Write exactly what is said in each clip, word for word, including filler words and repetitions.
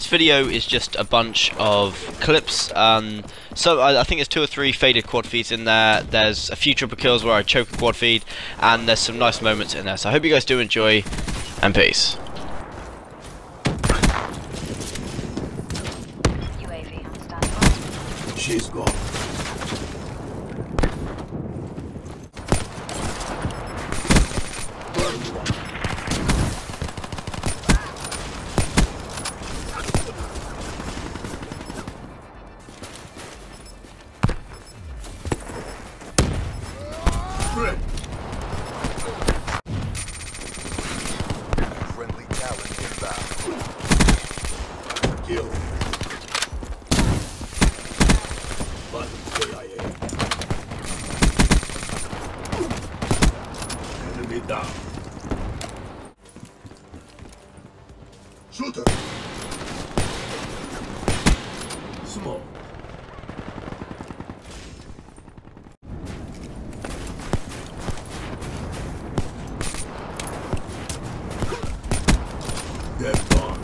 This video is just a bunch of clips. Um, so I, I think there's two or three faded quad feeds in there. There's a few triple kills where I choke a quad feed, and there's some nice moments in there. So I hope you guys do enjoy, and peace. U A V on standby. She's gone. Friendly talent inbound. Kill. But where I am. Enemy down. Shooter. Smoke. They're gone.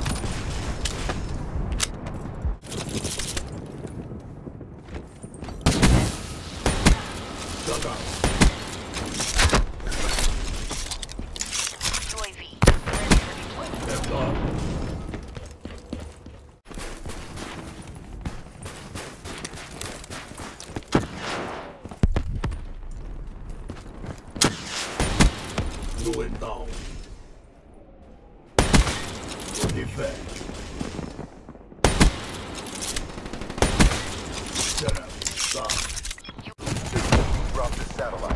Dug out. U A V ready for deployment. They're gone. Going down. Defend. Shut up. Stop. Drop the satellite.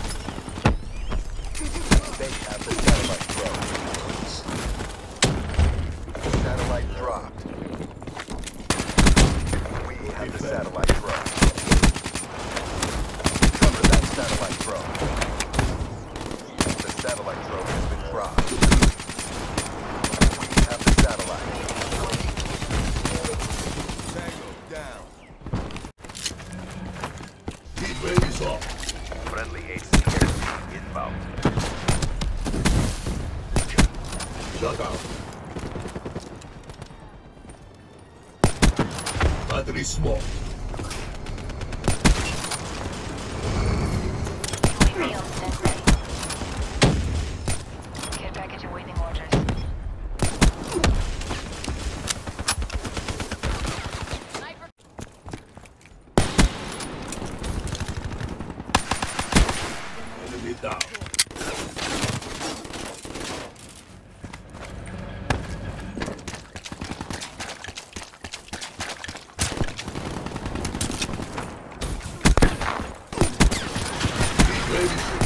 They have the satellite drone. Satellite dropped. We have the satellite drone. Cover that satellite drone. The satellite drone has been dropped. We have the satellite. Tango down. Heat wave is off. Friendly H C aircraft inbound. Shut out. Battery smoke. U A V on stand ready. Care package awaiting orders. Sniper. Enemy down. Heat wave is